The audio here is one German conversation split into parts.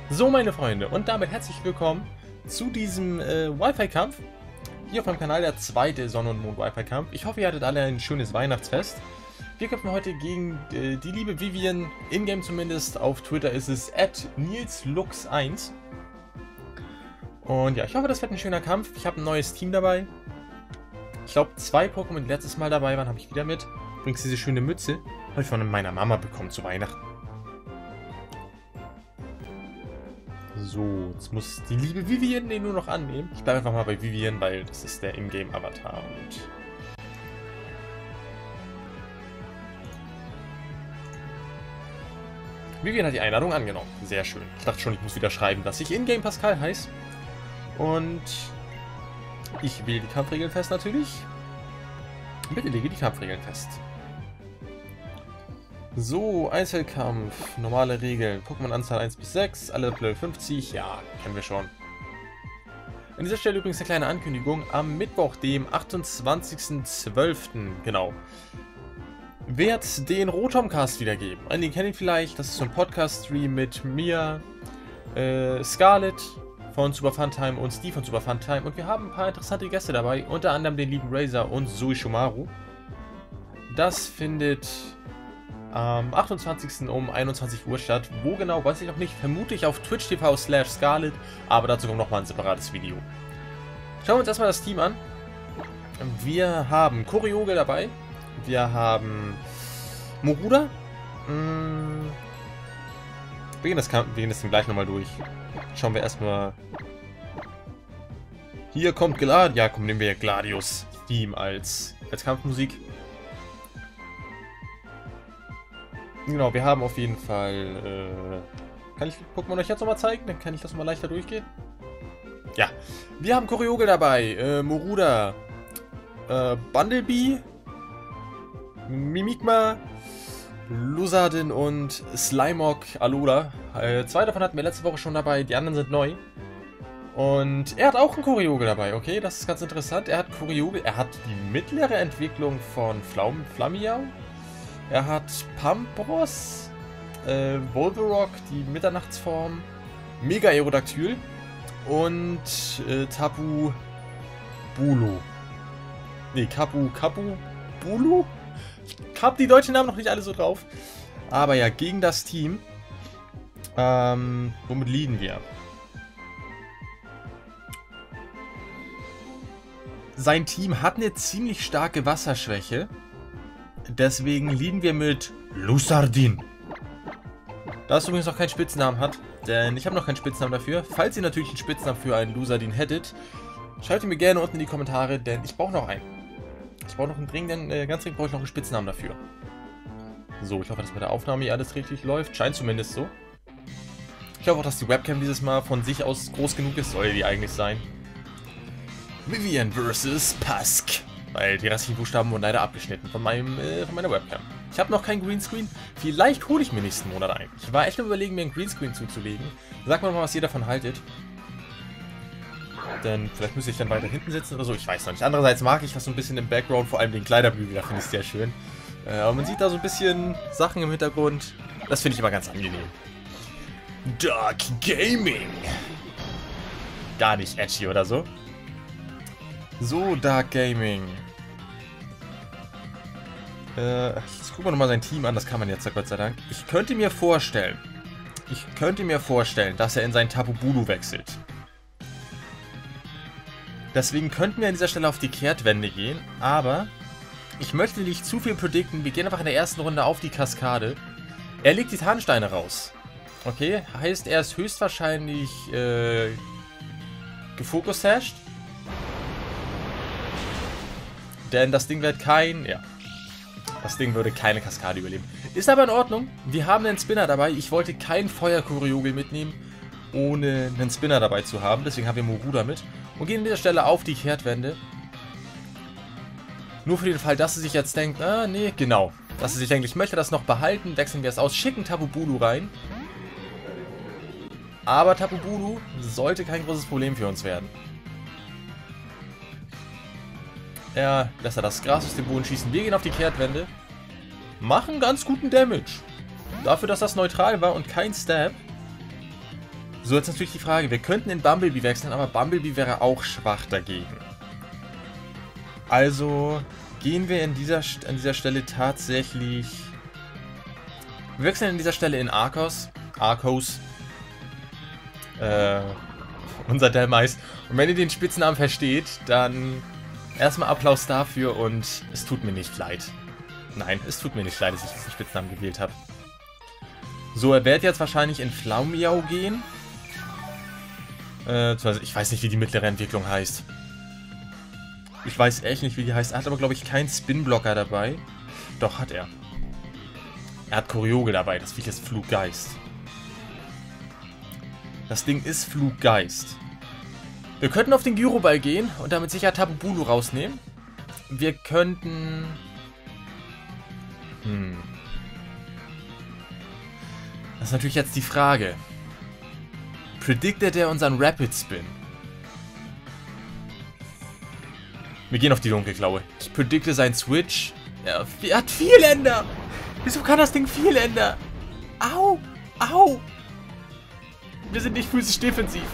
So, meine Freunde, und damit herzlich willkommen zu diesem Wi-Fi-Kampf. Hier auf meinem Kanal der zweite Sonne- und Mond-Wi-Fi-Kampf. Ich hoffe, ihr hattet alle ein schönes Weihnachtsfest. Wir kämpfen heute gegen die liebe Vivian, in-game zumindest. Auf Twitter ist es @nilslux1. Und ja, ich hoffe, das wird ein schöner Kampf. Ich habe ein neues Team dabei. Ich glaube, 2 Pokémon, die letztes Mal dabei waren, habe ich wieder mit. Übrigens diese schöne Mütze habe ich von meiner Mama bekommen zu Weihnachten. So, jetzt muss die liebe Vivian den nur noch annehmen. Ich bleibe einfach mal bei Vivian, weil das ist der Ingame-Avatar. Und Vivian hat die Einladung angenommen. Sehr schön. Ich dachte schon, ich muss wieder schreiben, dass ich Ingame Pascal heiße. Und ich wähle die Kampfregeln fest natürlich. Bitte lege die Kampfregeln fest. So, Einzelkampf, normale Regeln, Pokémon-Anzahl 1 bis 6, alle Level 50, ja, kennen wir schon. An dieser Stelle übrigens eine kleine Ankündigung, am Mittwoch, dem 28.12., genau, wird den Rotomcast wiedergeben. Einige kennen ihn vielleicht, das ist so ein Podcast-Stream mit mir, Scarlett von Super Funtime und Steve von Super Funtime, und wir haben ein paar interessante Gäste dabei, unter anderem den lieben Razor und Zoe Shumaru. Das findet am 28. um 21 Uhr statt. Wo genau, weiß ich noch nicht. Vermutlich auf twitch.tv/Scarlett, aber dazu kommt nochmal ein separates Video. Schauen wir uns erstmal das Team an. Wir haben Kyogel dabei. Wir haben Moruda. Wir gehen das Team gleich nochmal durch. Schauen wir erstmal. Hier kommt Gladius. Ja, komm, nehmen wir Gladius Theme als Kampfmusik. Genau, wir haben auf jeden Fall, kann ich Pokémon euch jetzt nochmal zeigen? Dann kann ich das mal leichter durchgehen. Ja, wir haben Kyogel dabei, Moruda, Bundlebee, Mimikma, Lusardin und Slimog Alola. 2 davon hatten wir letzte Woche schon dabei, die anderen sind neu. Und er hat auch einen Kyogel dabei, okay, das ist ganz interessant. Er hat Kyogel, er hat die mittlere Entwicklung von Flamiau. Er hat Pampros, Volverock, die Mitternachtsform, Mega Aerodactyl und Tapu Bulu. Ne, Kapu Bulu? Ich hab die deutschen Namen noch nicht alle so drauf. Aber ja, gegen das Team. Womit leaden wir? Sein Team hat eine ziemlich starke Wasserschwäche. Deswegen leaden wir mit Lusardin. Da es übrigens noch keinen Spitznamen hat, denn ich habe noch keinen Spitznamen dafür. Falls ihr natürlich einen Spitznamen für einen Lusardin hättet, schreibt ihn mir gerne unten in die Kommentare, denn ich brauche noch einen. Ich brauche noch einen dringenden, ganz dringend brauche ich noch einen Spitznamen dafür. So, ich hoffe, dass bei der Aufnahme hier alles richtig läuft. Scheint zumindest so. Ich hoffe auch, dass die Webcam dieses Mal von sich aus groß genug ist. Soll die eigentlich sein. Vivian vs. Pask. Weil die restlichen Buchstaben wurden leider abgeschnitten von meiner Webcam. Ich habe noch kein Greenscreen. Vielleicht hole ich mir nächsten Monat ein. Ich war echt am Überlegen, mir ein Greenscreen zuzulegen. Sagt mir mal, was ihr davon haltet. Denn vielleicht müsste ich dann weiter hinten sitzen oder so. Ich weiß noch nicht. Andererseits mag ich das so ein bisschen im Background. Vor allem den Kleiderbügel. Da finde ich sehr schön. Aber man sieht da so ein bisschen Sachen im Hintergrund. Das finde ich immer ganz angenehm. Dark Gaming. Gar nicht edgy oder so. So, Dark Gaming. Jetzt gucken wir nochmal sein Team an, das kann man jetzt, Gott sei Dank. Ich könnte mir vorstellen, dass er in sein Tapu Bulu wechselt. Deswegen könnten wir an dieser Stelle auf die Kehrtwende gehen, aber ich möchte nicht zu viel predikten. Wir gehen einfach in der ersten Runde auf die Kaskade. Er legt die Tarnsteine raus. Okay, heißt, er ist höchstwahrscheinlich gefocus-hashed. Denn das Ding wird das Ding würde keine Kaskade überleben. Ist aber in Ordnung. Wir haben einen Spinner dabei. Ich wollte keinen Feuer-Kyogel mitnehmen, ohne einen Spinner dabei zu haben. Deswegen haben wir Moruda mit. Und gehen an dieser Stelle auf die Kehrtwende. Nur für den Fall, dass sie sich jetzt denkt, nee, genau. Dass sie sich denkt, ich möchte das noch behalten, wechseln wir es aus, schicken Tapu Bulu rein. Aber Tapu Bulu sollte kein großes Problem für uns werden. Er lässt das Gras aus dem Boden schießen. Wir gehen auf die Kehrtwende. Machen ganz guten Damage. Dafür, dass das neutral war und kein Stab. So, jetzt natürlich die Frage, wir könnten in Bumblebee wechseln, aber Bumblebee wäre auch schwach dagegen. Also gehen wir an dieser Stelle tatsächlich... Wir wechseln an dieser Stelle in Arcos. Unser Dhelmise. Und wenn ihr den Spitznamen versteht, dann erstmal Applaus dafür und es tut mir nicht leid. Nein, es tut mir nicht leid, dass ich diesen Spitznamen gewählt habe. So, er wird jetzt wahrscheinlich in Flaumiau gehen. Ich weiß nicht, wie die mittlere Entwicklung heißt. Ich weiß echt nicht, wie die heißt. Er hat aber, glaube ich, keinen Spinblocker dabei. Doch, hat er. Er hat Choreoge dabei. Das Viech ist Fluggeist. Das Ding ist Fluggeist. Wir könnten auf den Gyroball gehen und damit sicher Tapu Bulu rausnehmen. Wir könnten... Das ist natürlich jetzt die Frage. Predictet er unseren Rapid Spin? Wir gehen auf die Dunkelklaue. Ich predikte seinen Switch. Er hat Vieländer. Wieso kann das Ding Vieländer? Au! Au! Wir sind nicht physisch defensiv.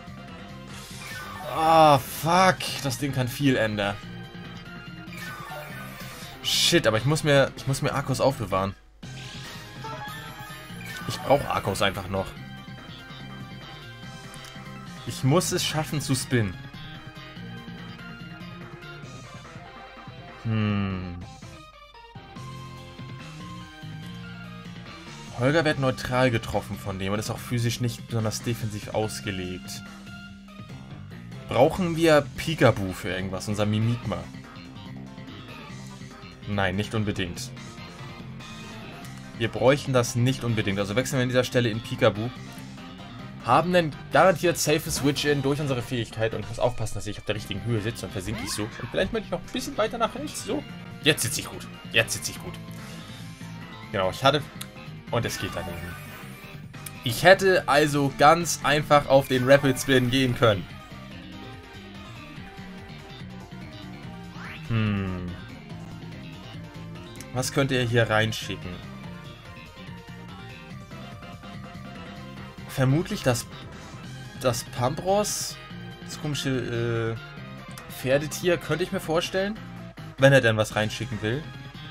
Ah, fuck. Das Ding kann Vieländer. Shit, aber ich muss mir Arcos aufbewahren. Ich brauche Arcos einfach noch. Ich muss es schaffen zu spinnen. Holger wird neutral getroffen von dem und ist auch physisch nicht besonders defensiv ausgelegt. Brauchen wir Peekaboo für irgendwas, unser Mimikma? Nein, nicht unbedingt. Wir bräuchten das nicht unbedingt. Also wechseln wir an dieser Stelle in Peekaboo. Haben dann garantiert safe Switch-In durch unsere Fähigkeit. Und ich muss aufpassen, dass ich auf der richtigen Höhe sitze und versinke ich so. Und vielleicht möchte ich noch ein bisschen weiter nach rechts. So. Jetzt sitze ich gut. Jetzt sitze ich gut. Genau, ich hatte... Und es geht daneben. Ich hätte also ganz einfach auf den Rapid Spin gehen können. Was könnte er hier reinschicken? Vermutlich das Pampros, das komische Pferdetier, könnte ich mir vorstellen, wenn er denn was reinschicken will.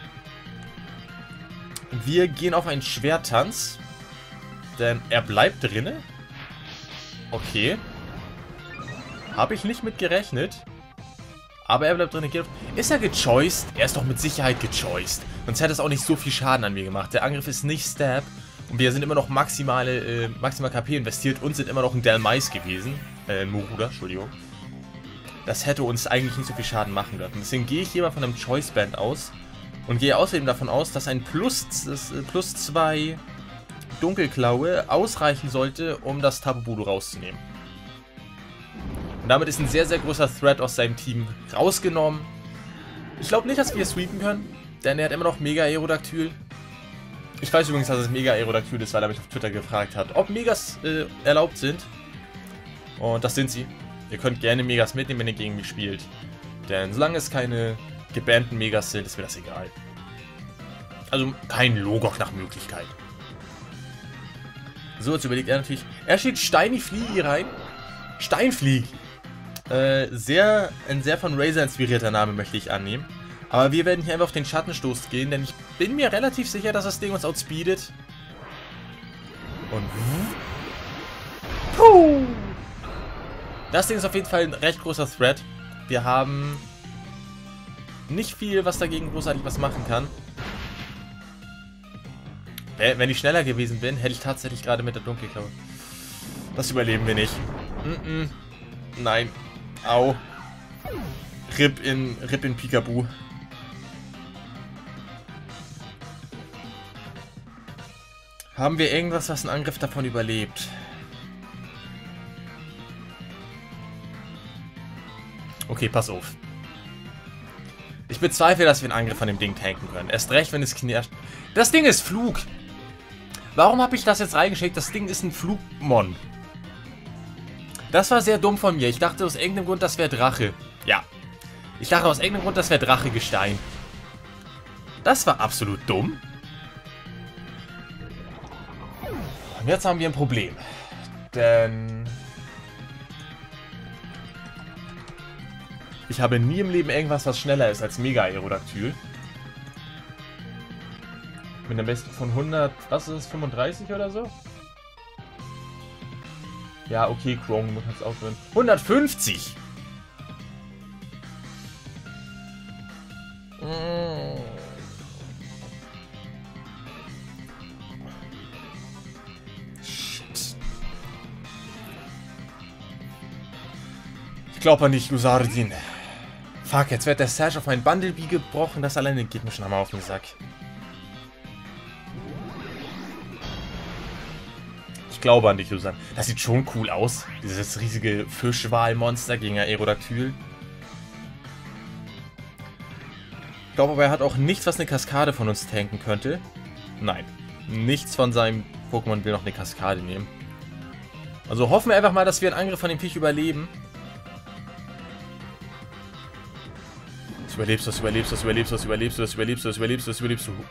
Wir gehen auf einen Schwerttanz, denn er bleibt drinne. Okay. Habe ich nicht mit gerechnet. Aber er bleibt drin. Ist er gechoiced? Er ist doch mit Sicherheit gechoiced. Sonst hätte es auch nicht so viel Schaden an mir gemacht. Der Angriff ist nicht Stab. Und wir sind immer noch maximal KP investiert und sind immer noch ein Dhelmise gewesen. Moruda, Entschuldigung. Das hätte uns eigentlich nicht so viel Schaden machen dürfen. Deswegen gehe ich hier mal von einem Choice Band aus. Und gehe außerdem davon aus, dass ein plus 2 Dunkelklaue ausreichen sollte, um das Tapu Bulu rauszunehmen. Und damit ist ein sehr, sehr großer Threat aus seinem Team rausgenommen. Ich glaube nicht, dass wir sweepen können, denn er hat immer noch Mega Aerodactyl. Ich weiß übrigens, dass es Mega Aerodactyl ist, weil er mich auf Twitter gefragt hat, ob Megas erlaubt sind. Und das sind sie. Ihr könnt gerne Megas mitnehmen, wenn ihr gegen mich spielt. Denn solange es keine gebannten Megas sind, ist mir das egal. Also kein Logok nach Möglichkeit. So, jetzt überlegt er natürlich. Er steht Steini-Fliegi rein. Steinflieg. Ein sehr von Razer inspirierter Name, möchte ich annehmen. Aber wir werden hier einfach auf den Schattenstoß gehen, denn ich bin mir relativ sicher, dass das Ding uns outspeedet. Und... Puh! Das Ding ist auf jeden Fall ein recht großer Threat. Wir haben nicht viel, was dagegen großartig was machen kann. Wenn ich schneller gewesen bin, hätte ich tatsächlich gerade mit der Dunkelklaue. Das überleben wir nicht. Nein. Au. Rip in Peekaboo. Haben wir irgendwas, was einen Angriff davon überlebt? Okay, pass auf. Ich bezweifle, dass wir einen Angriff von dem Ding tanken können. Erst recht, wenn es knirscht. Das Ding ist Flug. Warum habe ich das jetzt reingeschickt? Das Ding ist ein Flugmon. Das war sehr dumm von mir. Ich dachte aus irgendeinem Grund, das wäre Drache. Ja. Ich dachte aus irgendeinem Grund, das wäre Drachegestein. Das war absolut dumm. Und jetzt haben wir ein Problem. Denn ich habe nie im Leben irgendwas, was schneller ist als Mega Aerodactyl. Mit einer Bestie von 100, was ist es, 35 oder so? Ja, okay, Chrome, du kannst auch drin. 150! Shit. Ich glaube nicht, Lusardin. Fuck, jetzt wird der Sash auf mein Bundlebee gebrochen. Das alleine geht mir schon einmal auf den Sack. Ich glaube an dich, Lusan. Das sieht schon cool aus. Dieses riesige Fischwalmonster gegen Aerodactyl. Ich glaube aber, er hat auch nichts, was eine Kaskade von uns tanken könnte. Nein. Nichts von seinem Pokémon will noch eine Kaskade nehmen. Also hoffen wir einfach mal, dass wir einen Angriff von dem Viech überleben. Das überlebst du, das überlebst du, das überlebst du, das überlebst du, das überlebst du, das überlebst du, das überlebst du.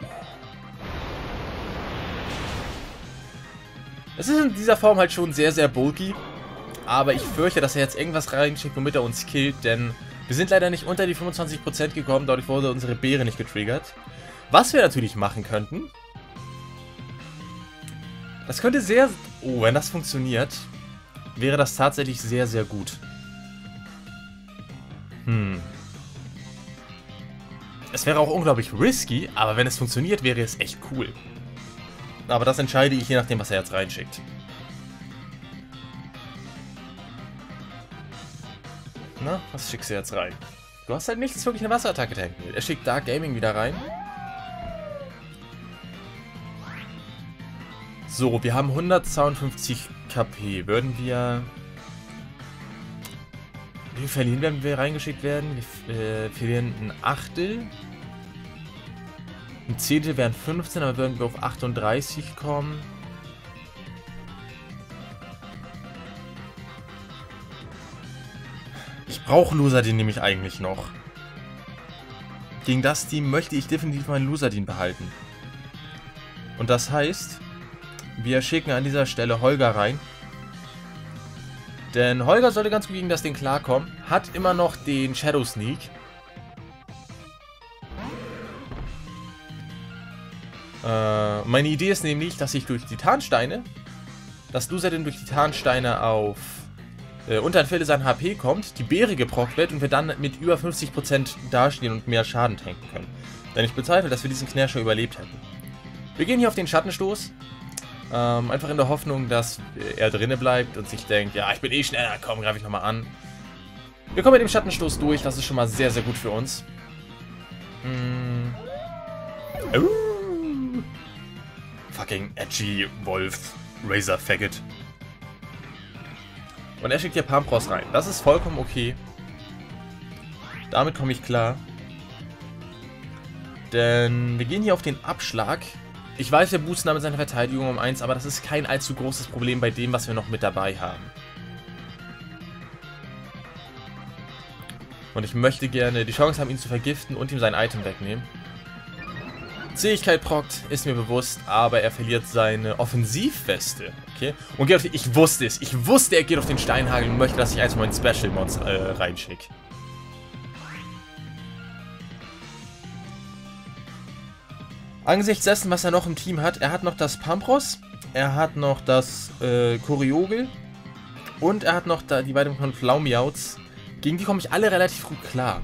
Es ist in dieser Form halt schon sehr, sehr bulky. Aber ich fürchte, dass er jetzt irgendwas reinschickt, womit er uns killt, denn wir sind leider nicht unter die 25% gekommen, dadurch wurde unsere Beere nicht getriggert. Was wir natürlich machen könnten, das könnte sehr... Oh, wenn das funktioniert, wäre das tatsächlich sehr, sehr gut. Es wäre auch unglaublich risky, aber wenn es funktioniert, wäre es echt cool. Aber das entscheide ich je nachdem, was er jetzt reinschickt. Na, was schickst du jetzt rein? Du hast halt nichts wirklich eine Wasserattacke tanken will. Er schickt Dark Gaming wieder rein. So, wir haben 152 KP. Würden wir... Wie viel verlieren, wenn wir reingeschickt werden? Wir verlieren ein Achtel. Ein Zehntel wären 15, aber würden wir auf 38 kommen. Ich brauche Lusardin nämlich eigentlich noch. Gegen das Team möchte ich definitiv meinen Lusardin behalten. Und das heißt, wir schicken an dieser Stelle Holger rein. Denn Holger sollte ganz gut gegen das Ding klarkommen. Hat immer noch den Shadow Sneak. Meine Idee ist nämlich, dass ich durch Titansteine, dass Lusardin durch Titansteine auf unter ein Viertel sein HP kommt, die Beere geprockt wird und wir dann mit über 50% dastehen und mehr Schaden tanken können. Denn ich bezweifle, dass wir diesen Knerscher überlebt hätten. Wir gehen hier auf den Schattenstoß. Einfach in der Hoffnung, dass er drinne bleibt und sich denkt, ja, ich bin eh schneller, komm, greife ich nochmal an. Wir kommen mit dem Schattenstoß durch, das ist schon mal sehr, sehr gut für uns. Fucking edgy Wolf Razor Faggot. Und er schickt hier Pampros rein. Das ist vollkommen okay. Damit komme ich klar. Denn wir gehen hier auf den Abschlag. Ich weiß, wir boosten damit seine Verteidigung um 1, aber das ist kein allzu großes Problem bei dem, was wir noch mit dabei haben. Und ich möchte gerne die Chance haben, ihn zu vergiften und ihm sein Item wegnehmen. Zähigkeit prockt, ist mir bewusst, aber er verliert seine Offensivweste. Okay? Und geht auf die, ich wusste es. Ich wusste, er geht auf den Steinhagel und möchte, dass ich eins von meinen Special Mods reinschicke. Angesichts dessen, was er noch im Team hat, er hat noch das Pampros, er hat noch das Kyogel und er hat noch die beiden von Flaumiauts. Gegen die komme ich alle relativ gut klar.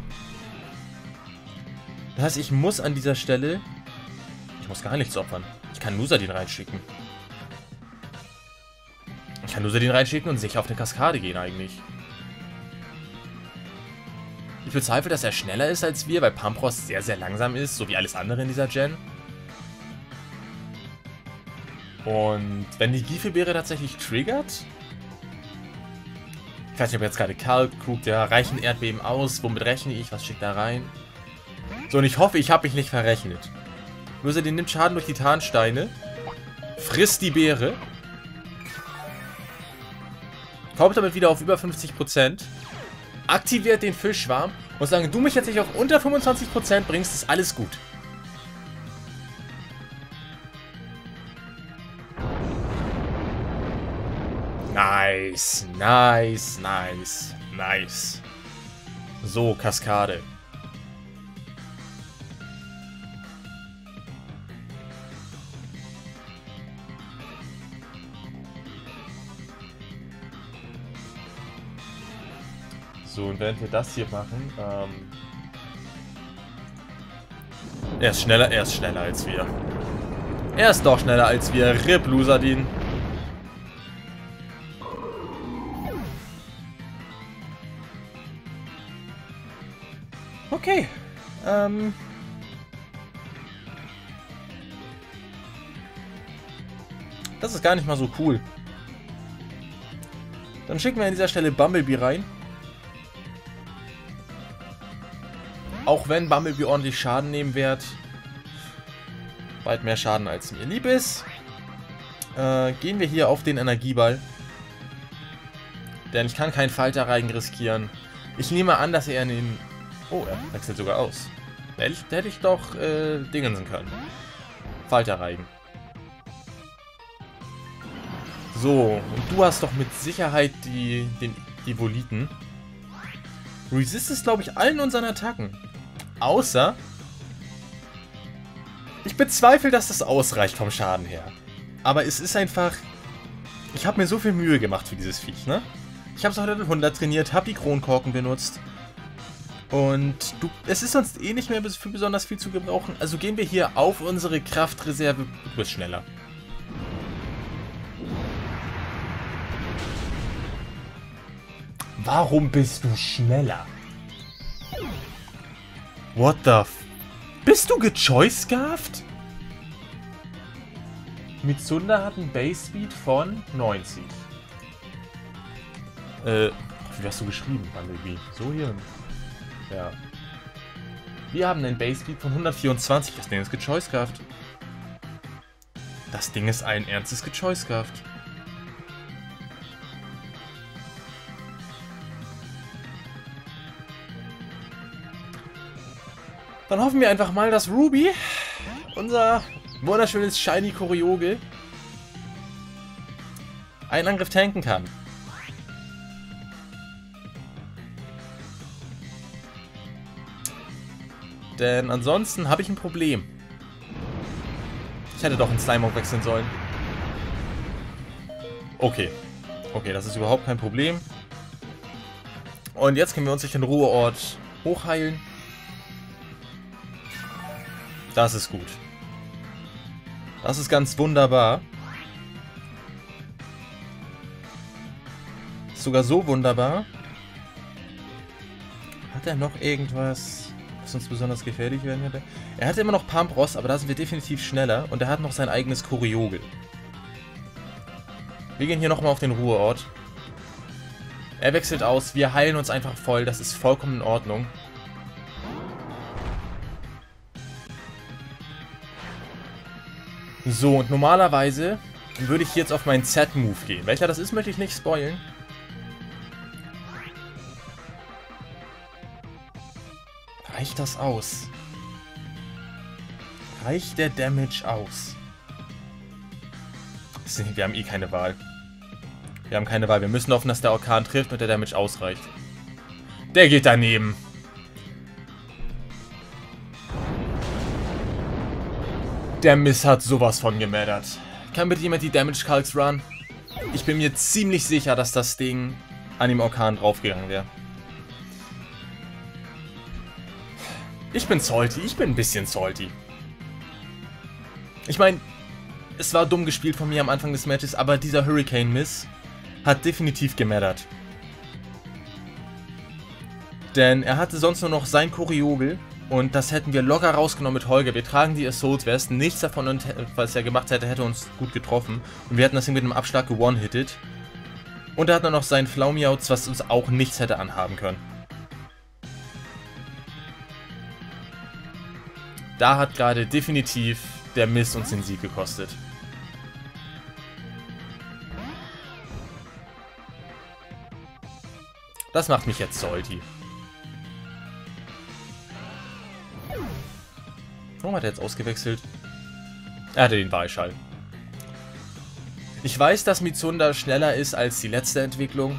Das heißt, ich muss an dieser Stelle... Ich muss gar nichts opfern. Ich kann Lusardin reinschicken. Ich kann Lusardin reinschicken und sicher auf eine Kaskade gehen eigentlich. Ich bezweifle, dass er schneller ist als wir, weil Pampros sehr, sehr langsam ist, so wie alles andere in dieser Gen. Und wenn die Giefelbeere tatsächlich triggert... Ich weiß nicht, ob jetzt gerade Karl guckt, ja, reichen Erdbeben aus, womit rechne ich, was schickt da rein? So, und ich hoffe, ich habe mich nicht verrechnet. Lusardin nimmt Schaden durch Titansteine, frisst die Beere, kommt damit wieder auf über 50%, aktiviert den Fischschwarm und solange du mich jetzt nicht auf unter 25% bringst, ist alles gut. Nice, nice, nice, nice. So, Kaskade. So, und während wir das hier machen, er ist schneller als wir. Er ist doch schneller als wir. RIP Lusadin. Okay. Das ist gar nicht mal so cool. Dann schicken wir an dieser Stelle Bumblebee rein. Auch wenn Bumblebee ordentlich Schaden nehmen wird. Weit mehr Schaden als mir lieb ist. Gehen wir hier auf den Energieball. Denn ich kann keinen Falterreigen riskieren. Ich nehme an, dass er in den... Oh, er wechselt sogar aus. Da hätte ich doch Dingensen können. Falterreigen. So, und du hast doch mit Sicherheit den Voliten. Resistest, glaube ich, allen unseren Attacken. Außer... Ich bezweifle, dass das ausreicht vom Schaden her. Aber es ist einfach... Ich habe mir so viel Mühe gemacht für dieses Viech, ne? Ich habe es auf Level 100 trainiert, habe die Kronkorken benutzt. Und es ist sonst eh nicht mehr für besonders viel zu gebrauchen. Also gehen wir hier auf unsere Kraftreserve. Du bist schneller. Warum bist du schneller? What the f... Bist du gechoice-scarft? Mitsunda hat einen Base Speed von 90. Wie hast du geschrieben, Bumblebee? So hier? Ja. Wir haben einen Base Speed von 124. Das Ding ist gechoice-scarft. Das Ding ist ein ernstes gechoice-scarft. Dann hoffen wir einfach mal, dass Ruby, unser wunderschönes Shiny Choreogel, einen Angriff tanken kann. Denn ansonsten habe ich ein Problem. Ich hätte doch in Slimeout wechseln sollen. Okay. Okay, das ist überhaupt kein Problem. Und jetzt können wir uns durch den Ruheort hochheilen. Das ist gut. Das ist ganz wunderbar. Ist sogar so wunderbar. Hat er noch irgendwas, was uns besonders gefährlich werden könnte? Er hatte immer noch Pampros, aber da sind wir definitiv schneller. Und er hat noch sein eigenes Choreogel. Wir gehen hier nochmal auf den Ruheort. Er wechselt aus. Wir heilen uns einfach voll. Das ist vollkommen in Ordnung. So, und normalerweise würde ich jetzt auf meinen Z-Move gehen. Welcher das ist, möchte ich nicht spoilen. Reicht das aus? Reicht der Damage aus? Wir haben eh keine Wahl. Wir haben keine Wahl. Wir müssen hoffen, dass der Orkan trifft und der Damage ausreicht. Der geht daneben. Der Miss hat sowas von gemattert. Kann bitte jemand die Damage Calcs run? Ich bin mir ziemlich sicher, dass das Ding an dem Orkan draufgegangen wäre. Ich bin salty. Ich bin ein bisschen salty. Ich meine, es war dumm gespielt von mir am Anfang des Matches, aber dieser Hurricane Miss hat definitiv gemattert. Denn er hatte sonst nur noch sein Choreogel. Und das hätten wir locker rausgenommen mit Holger. Wir tragen die Assault West. Nichts davon, und was er gemacht hätte, hätte uns gut getroffen. Und wir hätten das Ding mit einem Abschlag ge-one-hitted. Und er hat dann noch seinen Flaumiauts, was uns auch nichts hätte anhaben können. Da hat gerade definitiv der Miss uns den Sieg gekostet. Das macht mich jetzt salty. Warum hat er jetzt ausgewechselt? Er hatte den Wahlschall. Ich weiß, dass Mitsunda schneller ist als die letzte Entwicklung.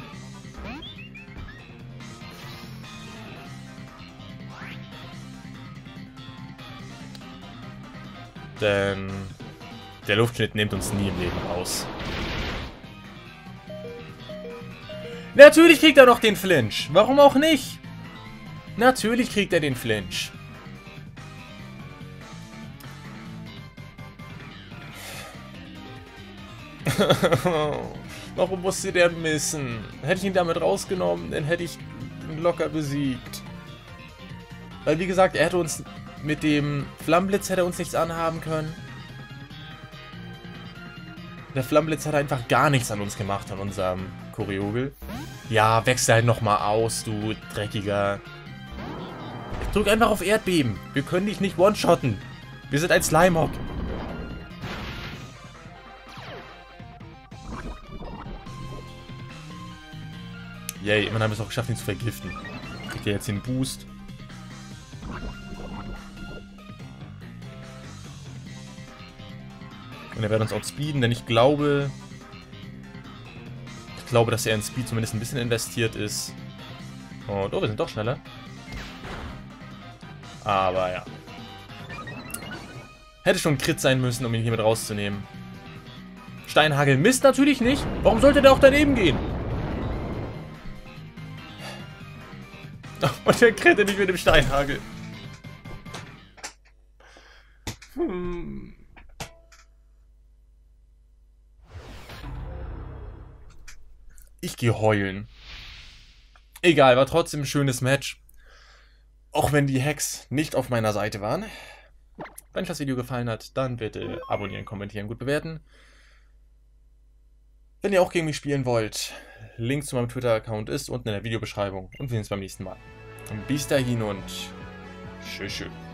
Denn der Luftschnitt nimmt uns nie im Leben raus. Natürlich kriegt er noch den Flinch. Warum auch nicht? Natürlich kriegt er den Flinch. Warum musste der missen? Hätte ich ihn damit rausgenommen, dann hätte ich ihn locker besiegt. Weil wie gesagt, er hätte uns mit dem Flammenblitz hätte uns nichts anhaben können. Der Flammenblitz hat einfach gar nichts an uns gemacht, an unserem Choreogel. Ja, wechsel halt nochmal aus, du Dreckiger. Drück einfach auf Erdbeben. Wir können dich nicht one-shotten. Wir sind ein Slimehawk. Yay, immerhin haben wir es auch geschafft, ihn zu vergiften. Kriegt er jetzt den Boost. Und er wird uns outspeeden, denn ich glaube, dass er in Speed zumindest ein bisschen investiert ist. Und oh, wir sind doch schneller. Aber ja. Hätte schon ein Crit sein müssen, um ihn hier mit rauszunehmen. Steinhagel misst natürlich nicht. Warum sollte der auch daneben gehen? Und der Crit nicht mit dem Steinhagel. Ich gehe heulen. Egal, war trotzdem ein schönes Match. Auch wenn die Hacks nicht auf meiner Seite waren. Wenn euch das Video gefallen hat, dann bitte abonnieren, kommentieren, gut bewerten. Wenn ihr auch gegen mich spielen wollt, Link zu meinem Twitter-Account ist unten in der Videobeschreibung. Und wir sehen uns beim nächsten Mal. Bis dahin und tschüss.